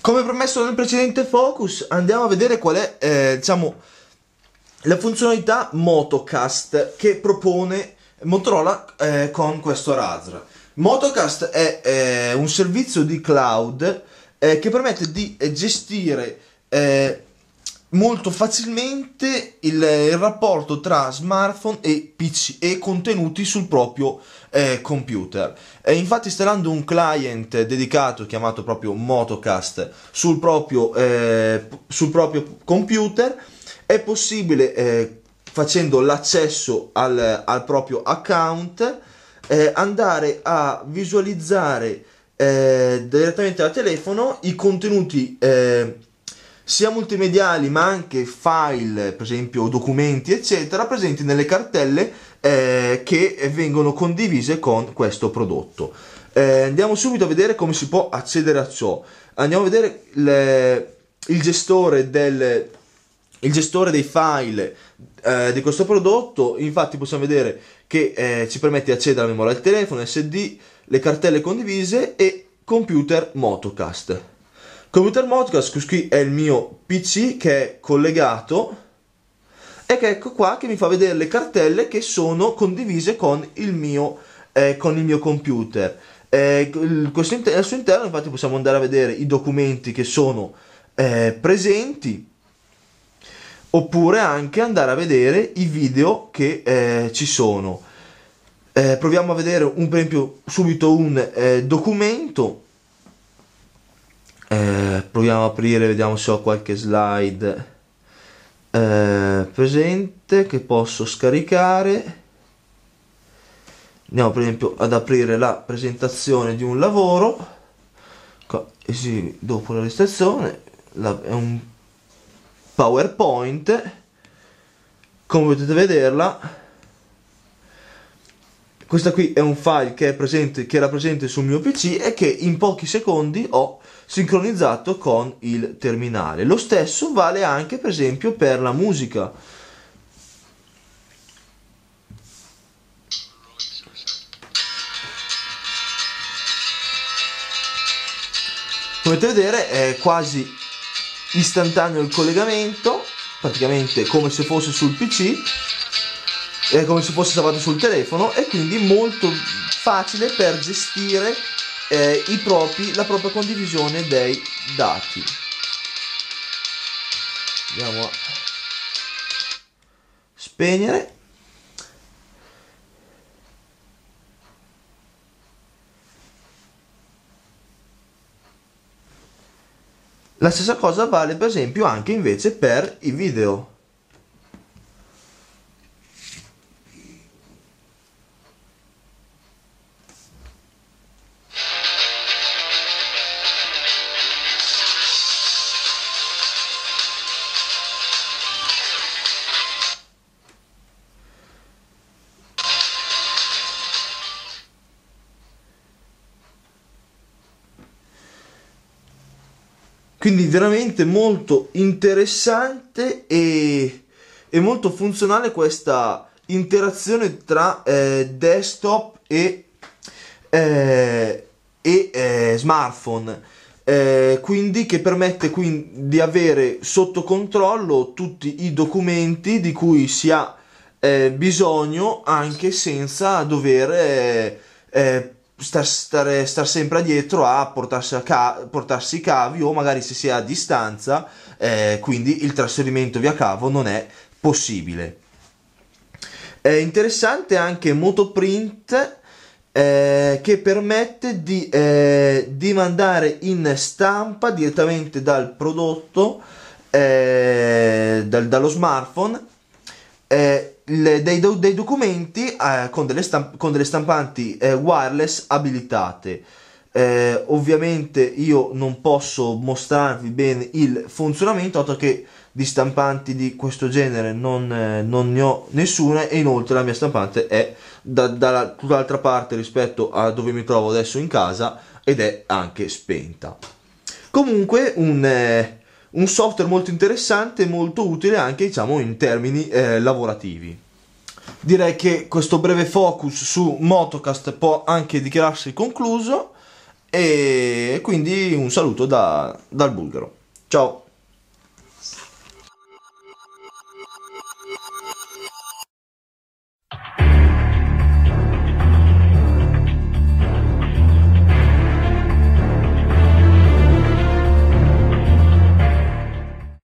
Come promesso nel precedente focus, andiamo a vedere qual è, la funzionalità Motocast che propone Motorola con questo Razr. Motocast è un servizio di cloud che permette di gestire molto facilmente il rapporto tra smartphone e PC e contenuti sul proprio computer. Infatti, installando un client dedicato chiamato proprio Motocast sul proprio computer, è possibile, facendo l'accesso al proprio account, andare a visualizzare direttamente dal telefono i contenuti sia multimediali ma anche file, per esempio documenti eccetera, presenti nelle cartelle che vengono condivise con questo prodotto. Andiamo subito a vedere come si può accedere a ciò. Andiamo a vedere il gestore dei file di questo prodotto. Infatti possiamo vedere che ci permette di accedere alla memoria del telefono, SD, le cartelle condivise e computer Motocast. Computer Motocast, qui è il mio PC che è collegato e che ecco qua che mi fa vedere le cartelle che sono condivise con il mio computer. Al suo interno infatti possiamo andare a vedere i documenti che sono presenti, oppure anche andare a vedere i video che ci sono. Proviamo a vedere per esempio subito un documento. Proviamo a aprire, vediamo se ho qualche slide presente che posso scaricare. Andiamo per esempio ad aprire la presentazione di un lavoro. Dopo la registrazione è un PowerPoint, come potete vederla. Questa qui è un file che era presente sul mio PC e che in pochi secondi ho sincronizzato con il terminale. Lo stesso vale anche per esempio per la musica. Come potete vedere è quasi istantaneo il collegamento, praticamente come se fosse sul PC, è come se fosse salvato sul telefono, e quindi molto facile per gestire la propria condivisione dei dati. Andiamo a spegnere. La stessa cosa vale per esempio anche invece per i video. Quindi veramente molto interessante e molto funzionale questa interazione tra desktop e smartphone, quindi che permette quindi di avere sotto controllo tutti i documenti di cui si ha bisogno, anche senza dover star sempre dietro a portarsi i cavi, o magari se si è a distanza, quindi il trasferimento via cavo non è possibile. È interessante anche Motoprint, che permette di mandare in stampa direttamente dal prodotto, dallo smartphone, dei documenti con delle stampanti wireless abilitate. Ovviamente io non posso mostrarvi bene il funzionamento, dato che di stampanti di questo genere non ne ho nessuna, e inoltre la mia stampante è da tutt'altra parte rispetto a dove mi trovo adesso in casa, ed è anche spenta. Comunque un software molto interessante e molto utile anche, diciamo, in termini lavorativi. Direi che questo breve focus su Motocast può anche dichiararsi concluso, e quindi un saluto dal bulgaro. Ciao!